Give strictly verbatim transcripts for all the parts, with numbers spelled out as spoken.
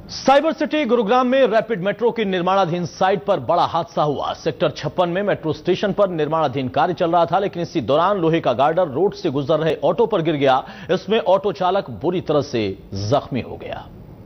Cyber city Gurugram में rapid metro की निर्माणाधीन साइट पर बड़ा हादसा हुआ। सेक्टर छप्पन में मेट्रो स्टेशन पर निर्माणाधीन कार्य चल रहा था, लेकिन इसी दौरान लोहे का गार्डर रोड से गुजर रहे ऑटो पर गिर गया। इसमें ऑटो चालक बुरी तरह से जख्मी हो गया।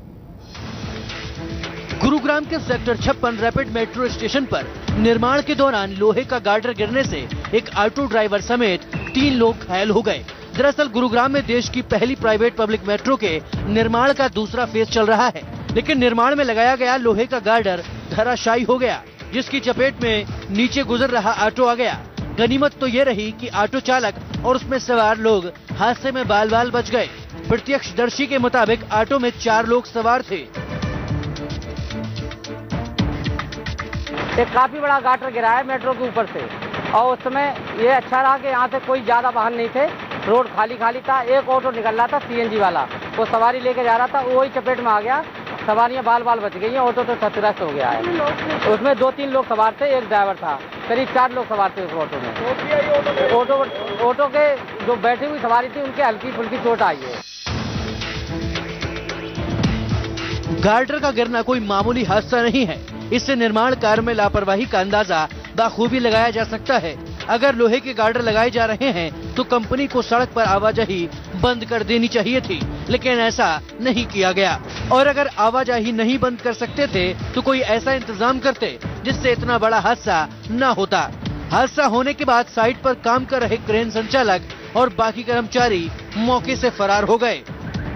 गुरुग्राम के सेक्टर छप्पन रैपिड मेट्रो स्टेशन पर निर्माण के दौरान लोहे का गार्डर गिरने से एक ऑटो ड्राइवर समेत तीन लोग घायल हो गए। दरअसल गुरुग्राम में देश की पहली प्राइवेट पब्लिक मेट्रो के निर्माण का दूसरा फेज चल रहा है, लेकिन निर्माण में लगाया गया लोहे का गार्डर धराशायी हो गया, जिसकी चपेट में नीचे गुजर रहा ऑटो आ गया। गनीमत तो ये रही कि ऑटो चालक और उसमें सवार लोग हादसे में बाल बाल बच गए। प्रत्यक्षदर्शी के मुताबिक ऑटो में चार लोग सवार थे। एक काफी बड़ा गार्डर गिरा है मेट्रो के ऊपर से, और उस समय ये अच्छा रहा कि यहाँ से कोई ज्यादा वाहन नहीं थे, रोड खाली खाली था। एक ऑटो निकल रहा था सीएनजी वाला, वो सवारी लेके जा रहा था, वही चपेट में आ गया। सवारियां बाल बाल बच गई, ऑटो तो क्षतिग्रस्त हो गया है। उसमें दो तीन लोग सवार थे, एक ड्राइवर था, करीब चार लोग सवार थे उस ऑटो में। ऑटो ऑटो के जो बैठी हुई सवारी थी उनके हल्की फुल्की चोट आई है। गार्डर का गिरना कोई मामूली हादसा नहीं है। इससे निर्माण कार्य में लापरवाही का अंदाजा बाखूबी लगाया जा सकता है। अगर लोहे के गार्डर लगाए जा रहे हैं तो कंपनी को सड़क पर आवाजाही बंद कर देनी चाहिए थी, लेकिन ऐसा नहीं किया गया। और अगर आवाजाही नहीं बंद कर सकते थे तो कोई ऐसा इंतजाम करते जिससे इतना बड़ा हादसा न होता। हादसा होने के बाद साइट पर काम कर रहे क्रेन संचालक और बाकी कर्मचारी मौके से फरार हो गए।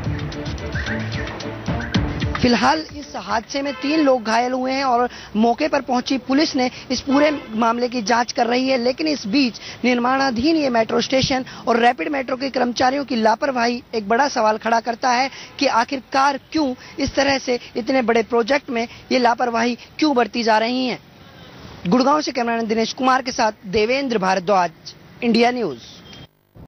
फिलहाल इस हादसे में तीन लोग घायल हुए हैं और मौके पर पहुंची पुलिस ने इस पूरे मामले की जांच कर रही है। लेकिन इस बीच निर्माणाधीन ये मेट्रो स्टेशन और रैपिड मेट्रो के कर्मचारियों की लापरवाही एक बड़ा सवाल खड़ा करता है कि आखिरकार क्यों इस तरह से इतने बड़े प्रोजेक्ट में ये लापरवाही क्यों बरती जा रही है। गुड़गांव से कैमरामैन दिनेश कुमार के साथ देवेंद्र भारद्वाज, इंडिया न्यूज।